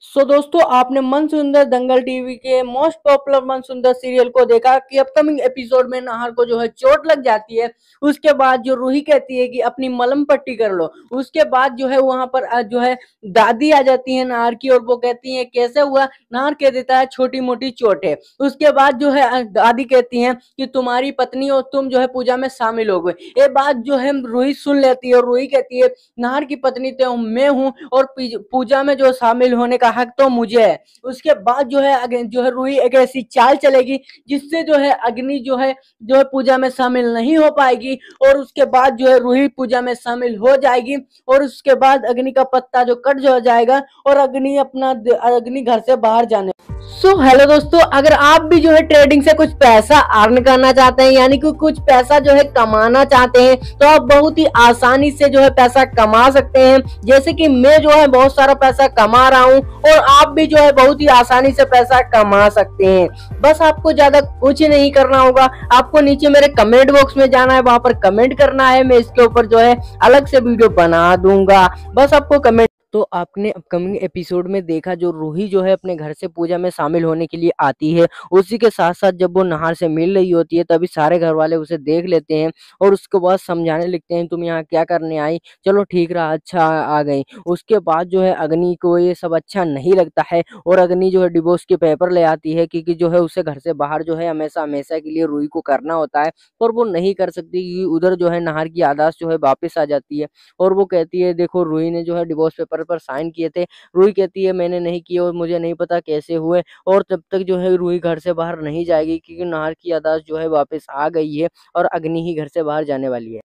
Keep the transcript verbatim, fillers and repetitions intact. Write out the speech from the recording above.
सो so, दोस्तों आपने Mann Sundar Dangal TV के most popular Mann Sundar serial को देखा कि अपकमिंग एपिसोड में नाहर को जो है चोट लग जाती है। उसके बाद जो रूही कहती है कि अपनी मलहम पट्टी कर लो। उसके बाद जो है वहां पर जो है दादी आ जाती है नाहर की और वो कहती है कैसे हुआ। नाहर कह देता है छोटी मोटी चोट है। उसके बाद जो है दादी कहती है कि तुम्हारी पत्नी और तुम जो है पूजा में शामिल हो गए। ये बात जो है रूही सुन लेती है और रूही कहती है नाहर की पत्नी तो मैं हूँ और पूजा में जो शामिल होने का हक तो मुझे है। उसके बाद जो है अगे जो है रूही एक ऐसी चाल चलेगी जिससे जो है अग्नि जो है जो है पूजा में शामिल नहीं हो पाएगी और उसके बाद जो है रूही पूजा में शामिल हो जाएगी और उसके बाद अग्नि का पत्ता जो कट जो जाएगा और अग्नि अपना अग्नि घर से बाहर जाने। सो so, हेलो दोस्तों, अगर आप भी जो है ट्रेडिंग से कुछ पैसा अर्न करना चाहते हैं यानी कि कुछ पैसा जो है कमाना चाहते हैं तो आप बहुत ही आसानी से जो है पैसा कमा सकते हैं। जैसे कि मैं जो है बहुत सारा पैसा कमा रहा हूं और आप भी जो है बहुत ही आसानी से पैसा कमा सकते हैं। बस आपको ज्यादा कुछ नहीं करना होगा, आपको नीचे मेरे कमेंट बॉक्स में जाना है, वहां पर कमेंट करना है। मैं इसके ऊपर जो है अलग से वीडियो बना दूंगा, बस आपको कमेंट। तो आपने अपकमिंग एपिसोड में देखा जो रूही जो है अपने घर से पूजा में शामिल होने के लिए आती है, उसी के साथ साथ जब वो नाहर से मिल रही होती है तभी सारे घर वाले उसे देख लेते हैं और उसके बाद समझाने लगते हैं तुम यहाँ क्या करने आई, चलो ठीक रहा, अच्छा आ गई। उसके बाद जो है अग्नि को ये सब अच्छा नहीं लगता है और अग्नि जो है डिवोर्स के पेपर ले आती है क्योंकि जो है उसे घर से बाहर जो है हमेशा हमेशा के लिए रूही को करना होता है पर वो नहीं कर सकती क्योंकि उधर जो है नाहर की याददाश्त जो है वापस आ जाती है और वो कहती है देखो रूही ने जो है डिवोर्स पेपर पर साइन किए थे। रूही कहती है मैंने नहीं किए और मुझे नहीं पता कैसे हुए और तब तक जो है रूही घर से बाहर नहीं जाएगी क्योंकि नाहर की याददाश्त जो है वापस आ गई है और अग्नि ही घर से बाहर जाने वाली है।